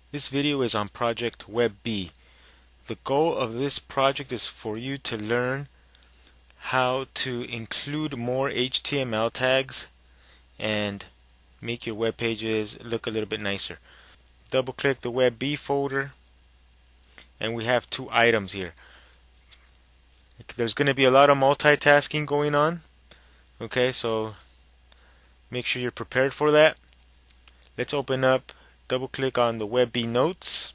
This video is on Project WebB. The goal of this project is for you to learn how to include more HTML tags and make your web pages look a little bit nicer. Double click the WebB folder and we have two items here. There's going to be a lot of multitasking going on. Okay, so make sure you're prepared for that. Let's open up, double click on the WebB notes,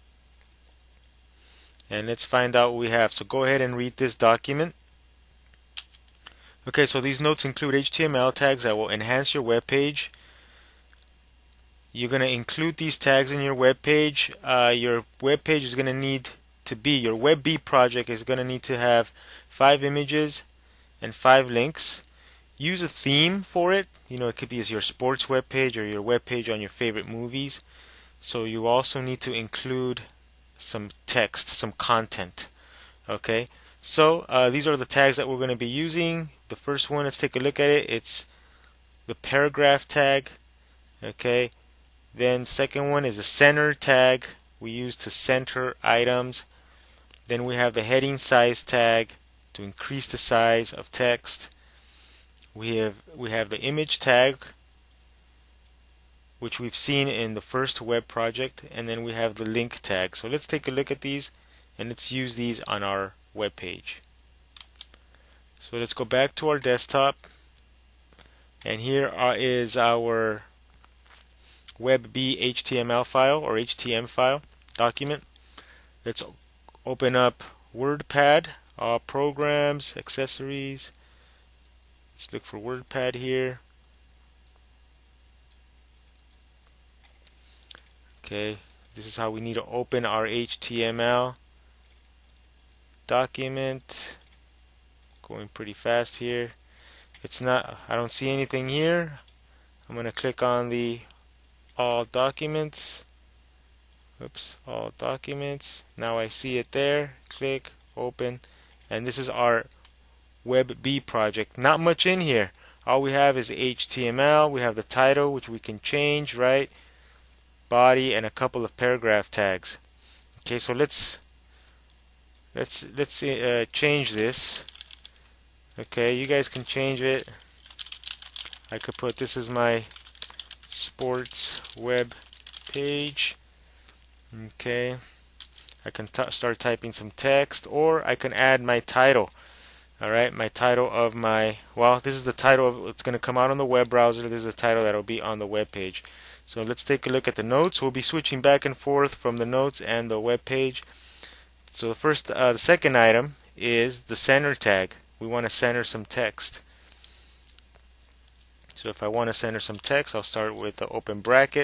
and let's find out what we have. So go ahead and read this document. Okay, so these notes include HTML tags that will enhance your web page. You're going to include these tags in your web page. Your web page is going to need to be, your WebB project is going to need to have 5 images and 5 links. Use a theme for it. It could be your sports web page or your web page on your favorite movies. So you also need to include some text, some content. Okay, so these are the tags that we're going to be using. The first one, let's take a look at it. It's the paragraph tag. Okay, then second one is the center tag we use to center items. Then we have the heading size tag to increase the size of text. We have the image tag, which we've seen in the first web project, and then we have the link tag. So let's take a look at these and let's use these on our web page. So let's go back to our desktop, and here is our WebB HTML file or HTML file document. Let's open up WordPad, programs, accessories. Let's look for WordPad here. Okay, this is how we need to open our HTML document. Going pretty fast here. I don't see anything here. I'm going to click on the all documents. Oops, all documents. Now I see it there. Click, open, and this is our WebB project. Not much in here. All we have is HTML. We have the title, which we can change, right? Body, and a couple of paragraph tags. Okay, so let's change this. Okay, you guys can change it. I could put this is my sports web page. Okay, I can start typing some text, or I can add my title. Alright, my title of this is the title of it's going to come out on the web browser. This is the title that will be on the web page. So let's take a look at the notes. We'll be switching back and forth from the notes and the web page. So the second item is the center tag. We want to center some text. So if I want to center some text, I'll start with the open bracket.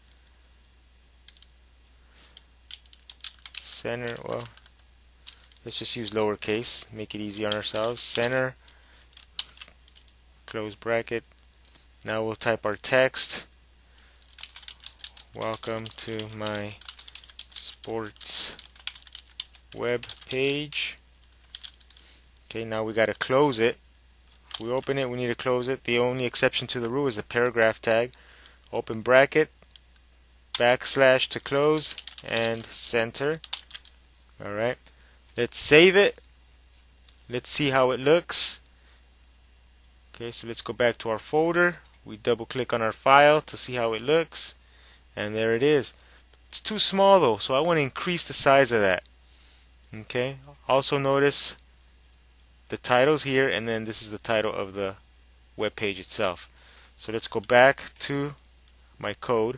Center, let's just use lowercase, make it easy on ourselves. Center, close bracket. Now we'll type our text. Welcome to my sports web page. Okay, now we got to close it. If we open it, we need to close it. The only exception to the rule is the paragraph tag. Open bracket, backslash to close, and center. Alright, let's save it. Let's see how it looks. Okay, so let's go back to our folder. We double click on our file to see how it looks, and there it is. It's too small though, so I want to increase the size of that. Okay, also notice the titles here, and then this is the title of the web page itself. So let's go back to my code.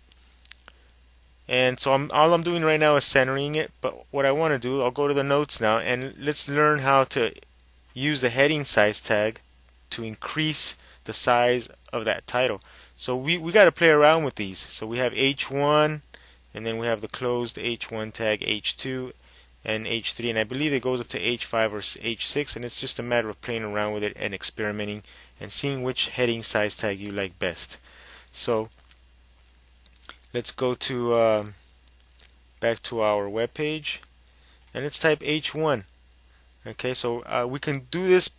And so all I'm doing right now is centering it, but what I want to do, I'll go to the notes now, and let's learn how to use the heading size tag to increase the size of that title. So we got to play around with these. So we have H1, and then we have the closed H1 tag, H2, and H3, and I believe it goes up to H5 or H6, and it's just a matter of playing around with it and experimenting and seeing which heading size tag you like best. So let's go to back to our web page, and let's type H1. Okay, so we can do this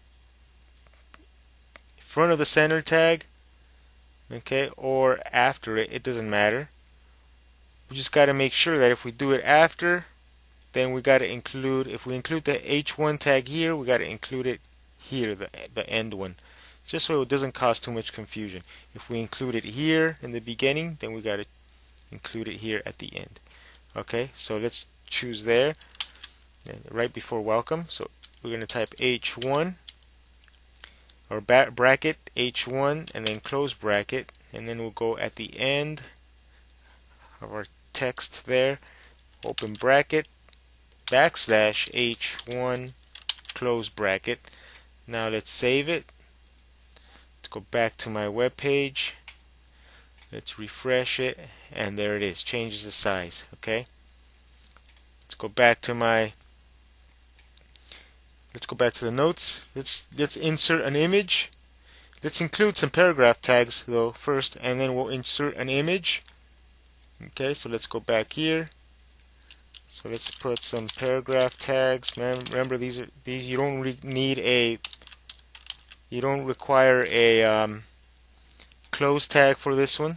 in front of the center tag, okay, or after it. It doesn't matter. We just got to make sure that if we do it after, then we got to include, if we include the H1 tag here, we got to include it here, the end one, just so it doesn't cause too much confusion. If we include it here in the beginning, then we got to include it here at the end. Okay, so let's choose there, right before welcome. So we're going to type H1, or bracket H1, and then close bracket, and then we'll go at the end of our text there, open bracket, backslash H1, close bracket. Now let's save it. Let's go back to my web page. Let's refresh it, and there it is. Changes the size. Okay. Let's go back to the notes. Let's insert an image. Let's include some paragraph tags though first, and then we'll insert an image. Okay, so let's go back here. So let's put some paragraph tags. Remember, these you don't need a, you don't require a close tag for this one.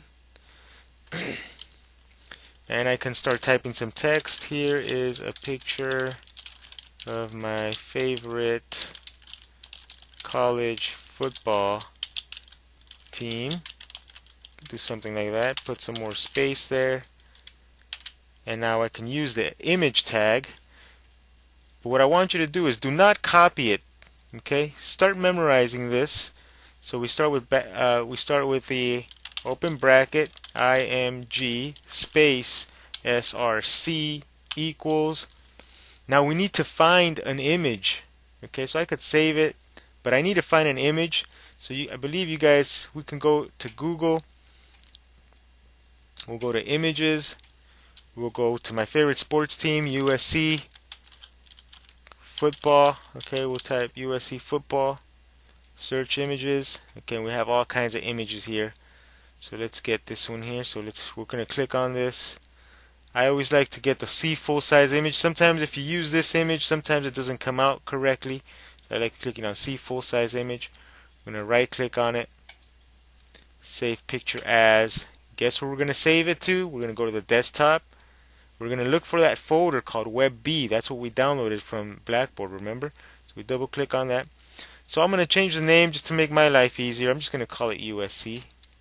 And I can start typing some text. Here is a picture of my favorite college football team. Do something like that. Put some more space there. And now I can use the image tag. But what I want you to do is do not copy it. Okay? Start memorizing this. So we start with the open bracket img space src equals. Now we need to find an image. Okay, so I could save it, but I need to find an image. So I believe you guys, we can go to Google. We'll go to images. We'll go to my favorite sports team, USC football. Okay, we'll type USC football. Search images. Okay, we have all kinds of images here. So let's get this one here. So we're going to click on this. I always like to get the C full size image. Sometimes if you use this image, sometimes it doesn't come out correctly. So I like clicking on C full size image. I'm going to right click on it. Save picture as. Guess where we're going to save it to? We're going to go to the desktop. We're going to look for that folder called WebB. That's what we downloaded from Blackboard, remember? So we double click on that. So I'm going to change the name just to make my life easier. I'm just going to call it USC.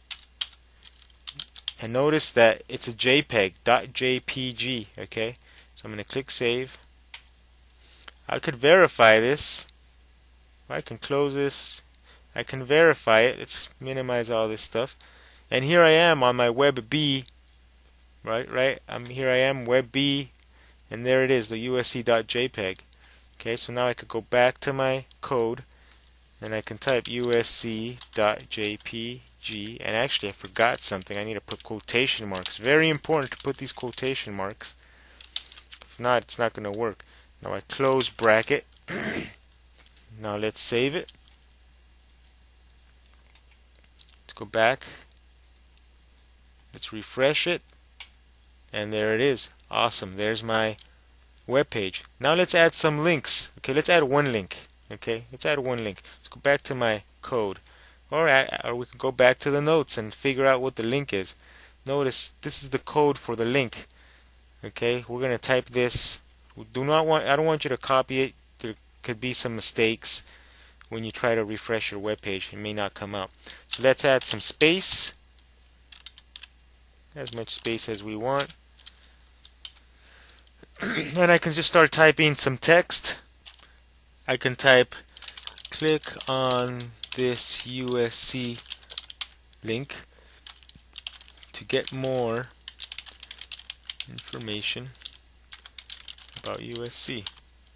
And notice that it's a JPEG, .jpg, okay? So I'm going to click save. I could verify this. I can close this. I can verify it. Let's minimize all this stuff. And here I am on my WebB. Right? Here I am, WebB, and there it is, the usc.jpg. Okay, so now I could go back to my code, and I can type usc.jpg, and actually I forgot something. I need to put quotation marks. Very important to put these quotation marks. If not, it's not going to work. Now I close bracket. Now let's save it. Let's go back. Let's refresh it. And there it is. Awesome. There's my web page. Now let's add some links. Okay, let's add one link. Okay, let's add one link. Let's go back to my code. Or we can go back to the notes and figure out what the link is. Notice this is the code for the link. Okay, we're going to type this. I don't want you to copy it. There could be some mistakes when you try to refresh your web page. It may not come out. So let's add some space. As much space as we want. And I can just start typing some text. I can type, click on this USC link to get more information about USC.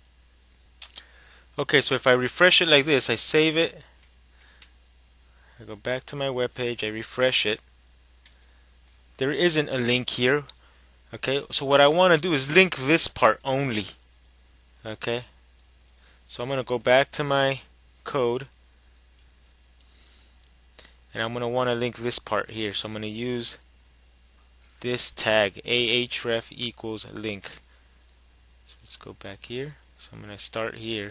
Okay, so if I refresh it like this, I save it, I go back to my web page, I refresh it, there isn't a link here. Okay, so what I want to do is link this part only. Okay, so I'm going to go back to my code, and I'm going to want to link this part here. So I'm going to use this tag, ahref equals link. So let's go back here. So I'm going to start here.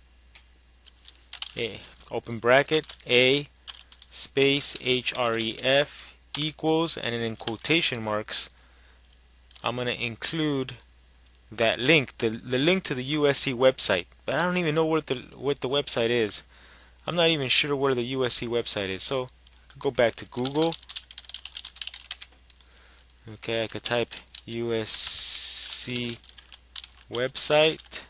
Open bracket, a space href equals, and then in quotation marks, I'm going to include that link, the link to the USC website. But I don't even know what the website is. I'm not even sure where the USC website is. So I could go back to Google. Okay, I could type USC website.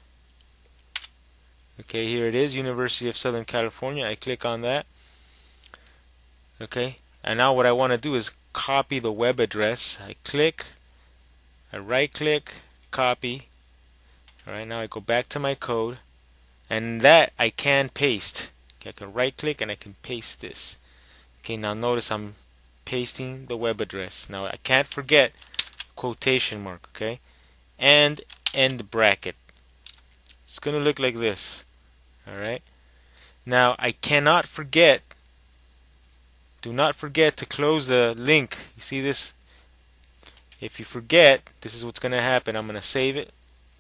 Okay, here it is, University of Southern California. I click on that. Okay, and now what I want to do is copy the web address. I right click, copy. Alright, now I go back to my code, and that I can paste. Okay, I can right click and I can paste this. Okay, now notice I'm pasting the web address. Now I can't forget quotation mark, okay, and end bracket. It's gonna look like this. Alright, now I cannot forget, do not forget to close the link. You see this? If you forget, this is what's gonna happen. I'm gonna save it.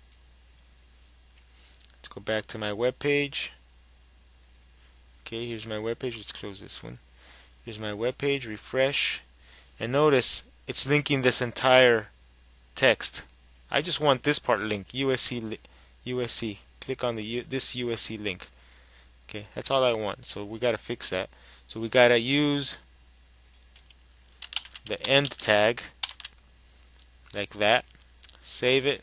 Let's go back to my web page. Okay, here's my web page. Let's close this one. Here's my web page, refresh, and notice it's linking this entire text. I just want this part linked, USC. Click on this USC link. Okay, that's all I want. So we got to fix that. So we got to use the end tag like that. Save it.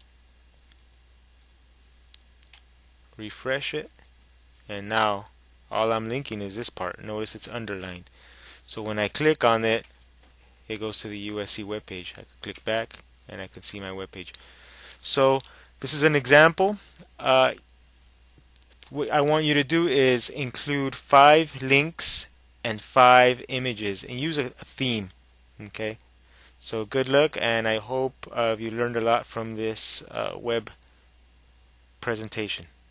Refresh it. And now all I'm linking is this part. Notice it's underlined. So when I click on it, it goes to the USC webpage. I can click back and I can see my webpage. So this is an example. What I want you to do is include 5 links and 5 images and use a theme. Okay, so good luck, and I hope you learned a lot from this web presentation.